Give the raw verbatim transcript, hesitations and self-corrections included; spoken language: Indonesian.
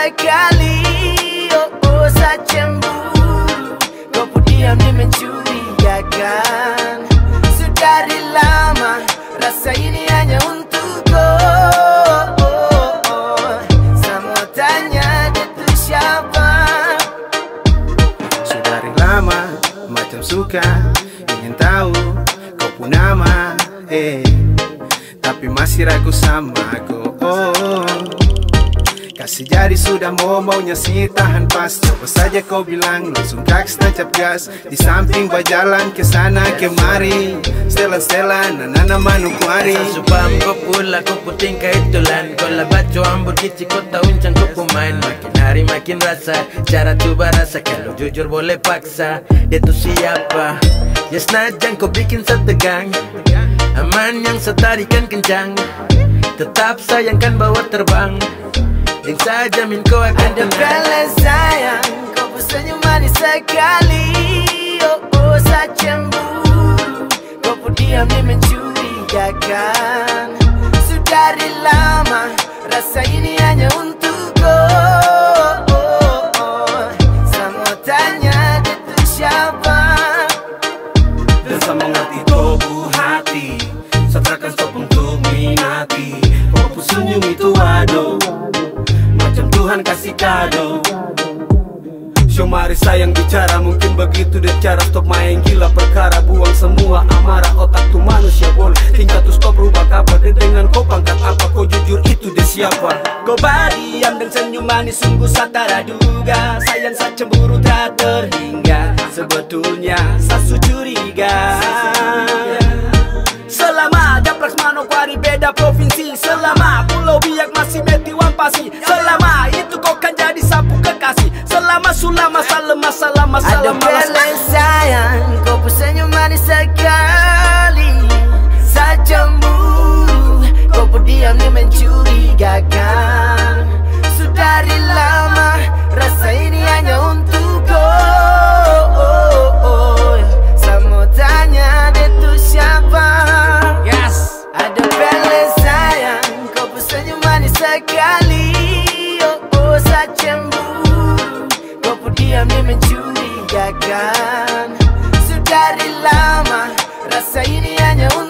sekali. Oh, oh, saya cemburu, kau pun diam di mencurigakan. Sudah dari lama, rasa ini hanya untukku. Oh, oh, oh. Saya mau tanya dia tuh siapa. Sudah dari lama, macam suka ingin tahu kau pun nama, eh, tapi masih ragu sama aku. Oh, kasih jadi sudah mau maunya sih tahan pas. Coba saja kau bilang langsung kaks tancap gas. Di samping berjalan ke sana kemari, setelan-setelan nana manukuari. Supam ko pula ko puting kaitulan. Ko labat jo ambur kici ko tauncan ko pemain. Makin hari makin rasa cara tu barasa. Kalau jujur boleh paksa dia tu siapa. Ya senajan kau bikin setegang, aman yang setarikan kencang. Tetap sayangkan bawa terbang. Yang saya jamin kau akan ada bela sayang, kau pun senyum manis sekali. Oh, oh, saya cemburu, kau pun diam di mencurigakan. Sudah dari lama, rasa ini hanya untukku. Oh, oh, oh. Saya mau tanya dia tuh siapa. Dan saya mengerti tubuh hati, setrakan stop untuk minati. Kau pun senyum itu aduh, macam Tuhan kasih kado. So mari sayang bicara, mungkin begitu deh cara stop main gila perkara. Buang semua amarah, otak tuh manusia boleh tinggal tuh stop rubah kabar. Dan dengan kau pangkat apa, kau jujur itu deh siapa. Kau berdiam dan senyum manis sungguh saya tak duga. Sayang saya cemburu tak terhingga, sebetulnya saya curiga. Selama Japrak Manokwari beda provinsi, selama Pulau Biak masih Meti Wampasi, selama itu kau kan jadi sapu kekasih. Selama sulama salama salama ada salama bela sayang, kau pun senyum manis sekali. Saya cemburu, kau pun diam di mencurigakan. Sudah dari lama, rasa ini hanya untukku. Oh, oh, oh. Saya mau tanya dia tuh siapa. Yes. Ada bela sayang, kau pun senyum manis sekali. Oh, oh, saya cemburu, kau pun diam di mencurigakan. Sudah dari lama, rasa ini hanya untuk